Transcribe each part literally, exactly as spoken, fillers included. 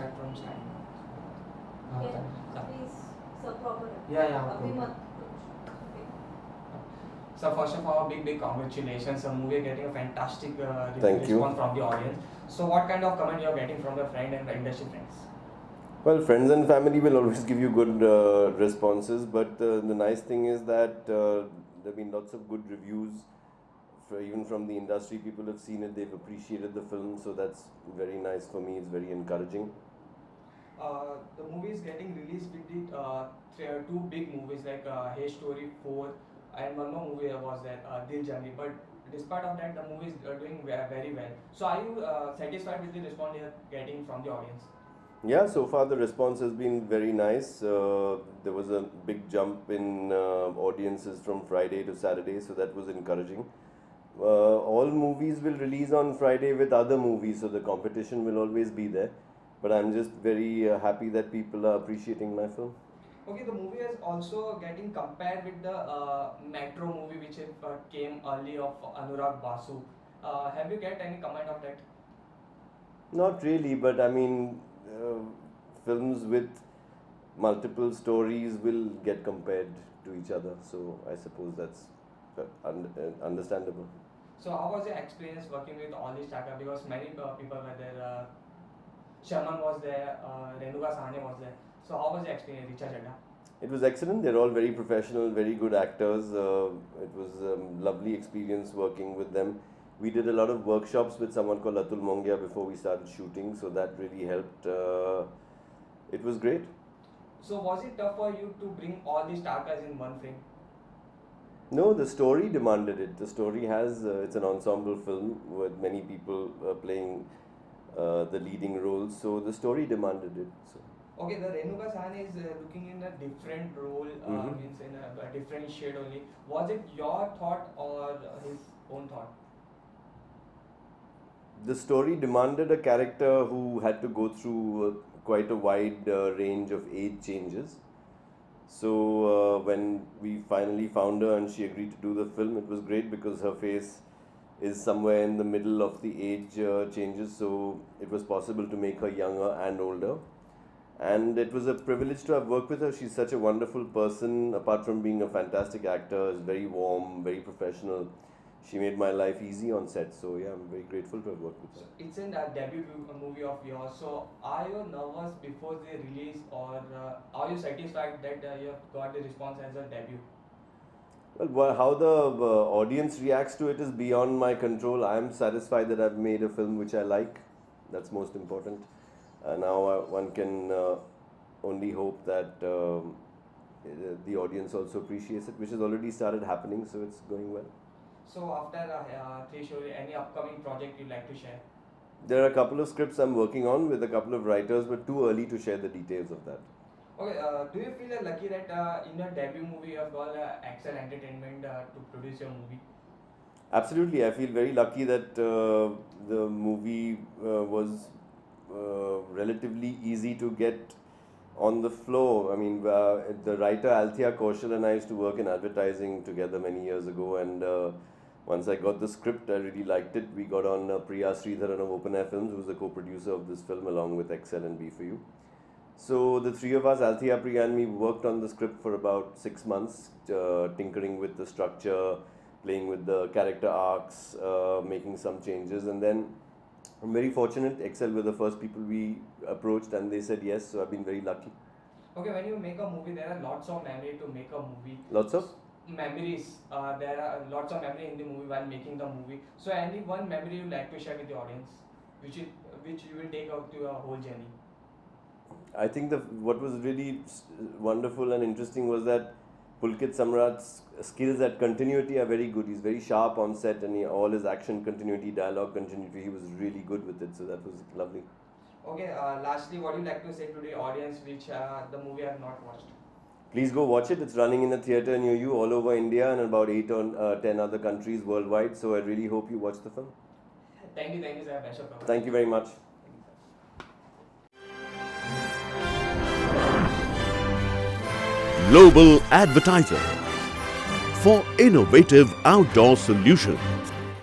start from starting. Okay, Yeah. please, so proper. Yeah, yeah. Abhi Okay. mat. So first of all, big big congratulations. The movie getting a fantastic uh, Thank you. response from the audience. So what kind of comment you are getting from your friend and the industry friends? Well, friends and family will always give you good uh, responses, but uh, the nice thing is that uh, there have been lots of good reviews, for, even from the industry. People have seen it, they've appreciated the film, so that's very nice for me, it's very encouraging. Uh, the movie is getting released with the uh, th- two big movies like uh, Hey Story four and one more movie was there, uh, Dil Journey. But despite of that, the movie is uh, doing ve- very well. So are you uh, satisfied with the response you are getting from the audience? Yeah, so far the response has been very nice. Uh, there was a big jump in uh, audiences from Friday to Saturday, so that was encouraging. Uh, all movies will release on Friday with other movies, so the competition will always be there. But I'm just very uh, happy that people are appreciating my film. Okay, the movie is also getting compared with the uh, Metro movie which uh, came early of Anurag Basu. Uh, have you get any comment of that? Not really, but I mean, uh, films with multiple stories will get compared to each other, so I suppose that's uh, un- uh, understandable. So how was your experience working with all these startups? Because many uh, people were there. Uh, Shaman was there, uh, Renuka Sahni was there. So how was your experience, Richa Chadha? It was excellent. They're all very professional, very good actors. Uh, it was a um, lovely experience working with them. We did a lot of workshops with someone called Atul Mongia before we started shooting, so that really helped. Uh, it was great. So was it tough for you to bring all these stars in one frame? No, the story demanded it. The story has, uh, it's an ensemble film with many people uh, playing uh, the leading roles, so the story demanded it. So. Okay, the Renuka Sahni is uh, looking in a different role, uh, Mhm. means in a, a different shade only. Was it your thought or his own thought? The story demanded a character who had to go through uh, quite a wide uh, range of age changes. So uh, when we finally found her and she agreed to do the film, it was great because her face is somewhere in the middle of the age uh, changes, so it was possible to make her younger and older. And it was a privilege to have worked with her. She's such a wonderful person, apart from being a fantastic actor, is very warm, very professional. She made my life easy on set, so yeah, I'm very grateful to have worked with her. So it's in a debut movie of yours. So are you nervous before the release, or uh, are you satisfied that uh, you have got the response as a debut? Well, how the uh, audience reacts to it is beyond my control. I'm satisfied that I've made a film which I like. That's most important. Uh, now uh, one can uh, only hope that um, the audience also appreciates it, which has already started happening, so it's going well. So after uh, Three Story, any upcoming project you'd like to share? There are a couple of scripts I'm working on with a couple of writers, but too early to share the details of that. Okay, uh, do you feel uh, lucky that uh, in your debut movie you have got uh, Excel Entertainment uh, to produce your movie? Absolutely, I feel very lucky that uh, the movie uh, was uh, relatively easy to get on the floor. I mean, uh, the writer Althea Kaushal and I used to work in advertising together many years ago, and uh, once I got the script, I really liked it. We got on uh, Priya Sridharan of Open Air Films, who was the co-producer of this film, along with Excel and B four U. So the three of us, Althea, Priya and me, worked on the script for about six months, uh, tinkering with the structure, playing with the character arcs, uh, making some changes, and then I'm very fortunate. Excel were the first people we approached, and they said yes, so I've been very lucky. Okay, when you make a movie, there are lots of memory to make a movie. Lots of? Memories. Uh, there are lots of memory in the movie while making the movie. So any one memory you like to share with the audience, which you, which you will take out to your whole journey? I think the what was really wonderful and interesting was that Pulkit Samrat's skills at continuity are very good. He's very sharp on set, and he, all his action continuity, dialogue continuity, he was really good with it. So that was lovely. Okay, uh, lastly, what do you like to say to the audience which uh, the movie have not watched? Please go watch it. It's running in a theatre near you all over India and about eight or uh, ten other countries worldwide. So I really hope you watch the film. Thank you, thank you, sir. Best of luck. Thank you very much. Global Advertiser for innovative outdoor solutions.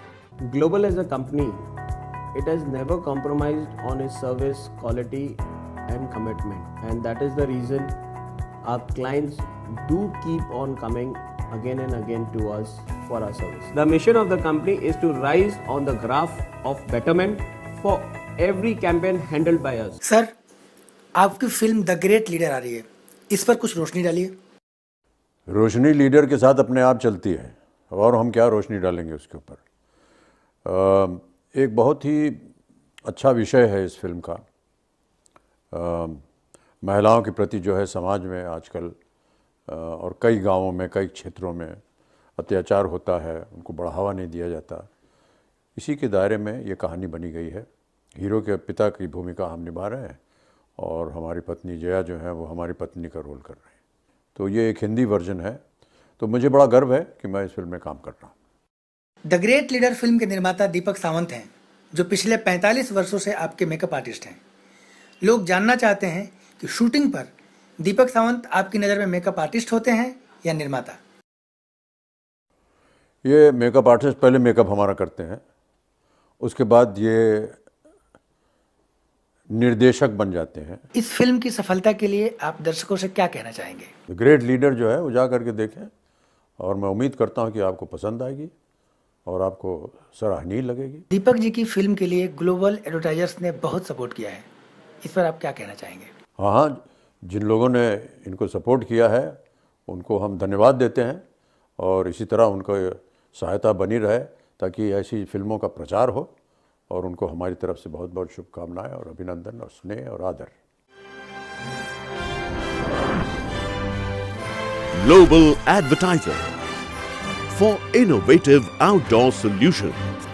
Global as a company, it has never compromised on its service quality and commitment, and that is the reason our clients do keep on coming again and again to us for our service. The mission of the company is to rise on the graph of betterment for every campaign handled by us. Sir, आपकी film the great leader आ रही है, इस पर कुछ रोशनी डालिए। रोशनी leader के साथ अपने आप चलती है और हम क्या रोशनी डालेंगे उसके ऊपर। एक बहुत ही अच्छा विषय है इस फिल्म का। आ, महिलाओं के प्रति जो है समाज में आजकल आ, और कई गांवों में, कई क्षेत्रों में अत्याचार होता है, उनको बढ़ावा नहीं दिया जाता। इसी के दायरे में ये कहानी बनी गई है। हीरो के पिता की भूमिका हम निभा रहे हैं और हमारी पत्नी जया जो है वो हमारी पत्नी का रोल कर रहे हैं। तो ये एक हिंदी वर्जन है, तो मुझे बड़ा गर्व है कि मैं इस फिल्म में काम कर रहा हूँ। द ग्रेट लीडर फिल्म के निर्माता दीपक सावंत हैं, जो पिछले पैंतालीस वर्षों से आपके मेकअप आर्टिस्ट हैं। लोग जानना चाहते हैं कि शूटिंग पर दीपक सावंत आपकी नज़र में मेकअप आर्टिस्ट होते हैं या निर्माता? ये मेकअप आर्टिस्ट पहले मेकअप हमारा करते हैं, उसके बाद ये निर्देशक बन जाते हैं। इस फिल्म की सफलता के लिए आप दर्शकों से क्या कहना चाहेंगे? ग्रेट लीडर जो है वो जा करके देखें और मैं उम्मीद करता हूँ कि आपको पसंद आएगी और आपको सराहनीय लगेगी। दीपक जी की फिल्म के लिए ग्लोबल एडवर्टाइजर्स ने बहुत सपोर्ट किया है, इस पर आप क्या कहना चाहेंगे? हाँ हाँ, जिन लोगों ने इनको सपोर्ट किया है उनको हम धन्यवाद देते हैं और इसी तरह उनको सहायता बनी रहे ताकि ऐसी फिल्मों का प्रचार हो, और उनको हमारी तरफ से बहुत बहुत शुभकामनाएं और अभिनंदन और स्नेह और आदर। Global Advertiser for innovative outdoor solutions.